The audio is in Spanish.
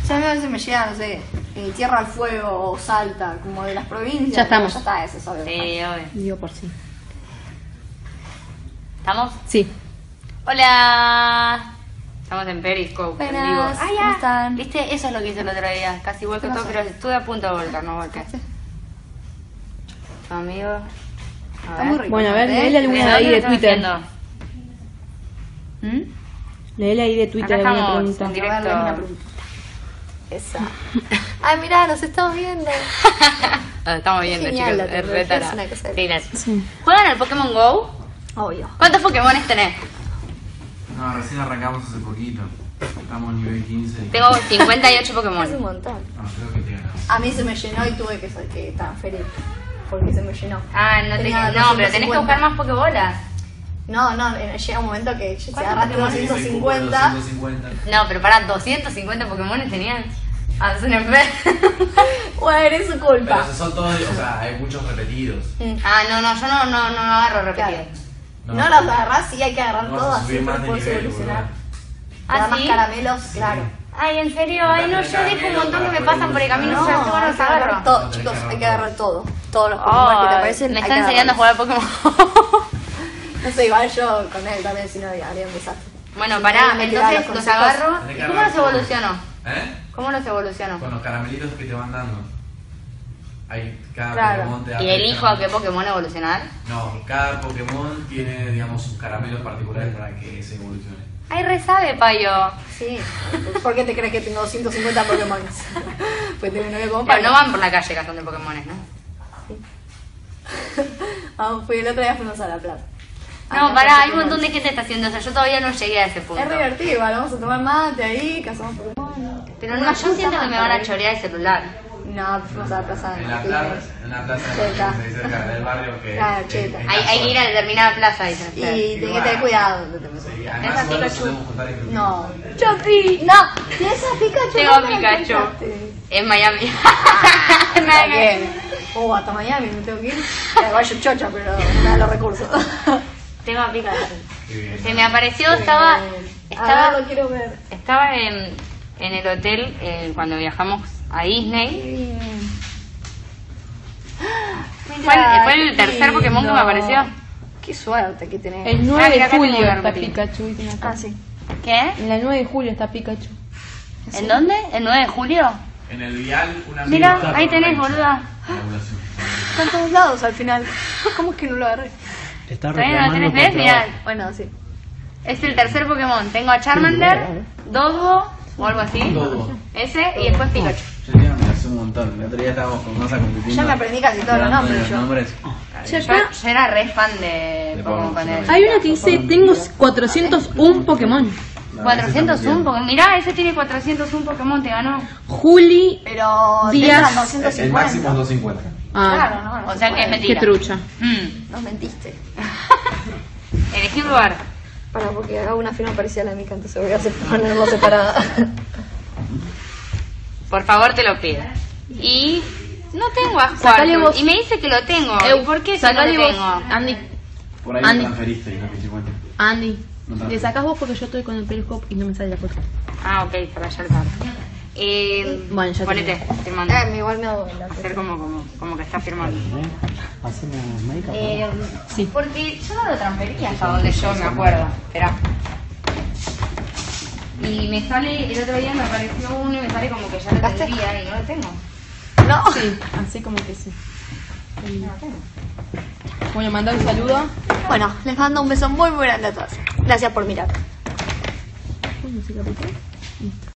Si a mí a veces me llega, no sé, Tierra al Fuego o Salta, como de las provincias. Ya estamos. Ya está, eso es obvio. Sí, obvio. Digo por sí. ¿Estamos? Sí. Hola. Estamos en Periscope, en vivo. Buenas, ¿cómo están? ¿Viste? Eso es lo que hice el otro día. Casi volqué todo, pero estuve a punto de volcar, no volqué. Tu amigo. Está muy rico. Bueno, a ver, ¿eh? léele alguna de ahí de Twitter. Léele ahí de Twitter Acá alguna estamos pregunta. en directo. A ver, dame una pregunta. Esa. Ay, mirá, nos estamos viendo. Nos estamos viendo, Genial, chicos. la Es tecnología retara. es una cosa de Sí, gracias. Sí. ¿Juegan al Pokémon GO? Obvio. ¿Cuántos Pokémones tenés? No, recién arrancamos hace poquito. Estamos en nivel 15. Tengo 58 Es un Pokémon. montón. No, creo que te ganamos. A mí se me llenó y tuve que transferir. Porque se me llenó. Ah, no, Tenía no, pero tenés que 250. buscar más Pokébolas. No, llega un momento que si ¿Cuántos agarraste Pokémon? 250. 250. No, pero para 250 Pokémones tenían. Ah, es un enfermo. Bueno, es su culpa. Pero esos son todos, o sea, hay muchos repetidos. Ah, no, yo no agarro repetido. Claro. No los agarrás, sí hay que agarrar No vas a todos, subir así más para de poder nivel, evolucionar. boludo. Te da ¿Ah, más sí? caramelos, claro. Ay, en serio, ay, no, yo dejo un montón que me pasan por el camino, No, o sea, yo no hay los que agarrar agarro. todo, No, tenés chicos, que hay que agarrar agarrar todo. Todos los Pokémon que te Oh, aparecen. me hay están que enseñando a jugar al agarrarlos. Pokémon. No sé, igual yo con él también, si no haría un desastre. Bueno, Si pará, no me tiraba entonces los consejos. agarro. Tenés ¿Y que cómo agarrar los todo. evoluciono? ¿Eh? ¿Cómo los evoluciono? Con los caramelitos que te van dando. Cada Claro. Pokémon te da. ¿Y elijo a qué Pokémon evolucionar? No, cada Pokémon tiene, digamos, sus caramelos particulares para que se evolucione. Ay, re sabe, payo. Sí. ¿Por qué te crees que tengo 150 Pokémon? Pues tengo un novio como Pero Pablo. no van por la calle gastando Pokémones, ¿no? El otro día fuimos a la plaza. No, pará, hay un montón de gente que está haciendo eso. Yo todavía no llegué a ese punto. Es divertido, igual, vamos a tomar mate ahí, cazamos Pokémon. Pero no, yo siento que me van a chorear el celular. No, fuimos a la plaza de En la Martínez. plaza Cheta. de cerca del barrio que Claro, Cheta. Hay que ir a determinada plaza, dicen Y ustedes. tenés que tener cuidado donde te metes. Sí, Esa además igual nos Pikachu. podemos juntar en grupo. No. Chopi. No. ¿Y esa Pikachu? Tengo ¿dónde la Pikachu. encontraste? Es Miami. Nada que ver. Hasta Miami me tengo que ir. Igual yo chocha, pero no me da los recursos. Tengo a Pikachu. Qué bien. Se me apareció, estaba Ahora lo quiero ver. en el hotel cuando viajamos a Disney. Fue el tercer Pokémon que me apareció. Qué suerte que tenés. El 9 mira, de acá julio tengo que está repetir. Pikachu. dicen acá. Ah, sí. ¿Qué? En la 9 de julio está Pikachu. ¿En dónde? ¿El 9 de julio? En el vial, una Mira, amiga ahí está tenés, por boluda. la evaluación. Está en todos lados al final. ¿Cómo es que no lo agarré? Está ¿Todavía no lo reclamando tenés? ¿Ves? por Mirá, trabajo. Bueno, sí. es el tercer Pokémon. Tengo a Charmander, Doduo o algo así. Doduo. Ese y después Pikachu. Yo tenía me hace un montón. El otro día estábamos con Masa compitiendo. Ya me aprendí casi todos los Dando nombres los yo. nombres. Yo era re fan de Pokémon con él. Hay una que dice, tengo 401 Pokémon. 401 Pokémon. Mirá, ese tiene 401 Pokémon, te ganó. Juli. Pero Díaz. eran El 250. máximo es 250. Claro, Ah, no. O sea que es qué mentira. trucha. Nos mentiste. Elegí un lugar. Para, porque hago una firma parecida a la mica, entonces voy a ponerlo separada. Por favor, te lo pido. Y no tengo a Sacale Squirtle. vos. Y me dice que lo tengo. ¿Y por qué si no lo Sacale vos, tengo? Andy. Por ahí Andy. lo transferiste y no que 50. Andy. No tanto. Le sacás vos porque yo estoy con el Periscope y no me sale la foto. Ah, ok, para allá el carro. Bueno, ya ponete, firmando. Igual me hago la Hacer como que está firmando. Hacemos médica. Sí. Porque yo no lo transferí hasta donde yo me acuerdo. Esperá. Y me sale, el otro día me apareció uno y me sale como que ya lo ¿Gaste? tendría y no lo tengo. No. Sí, así como que sí. Bueno, mandar un saludo. Bueno, les mando un beso muy grande a todos. Gracias por mirar. Música, por favor.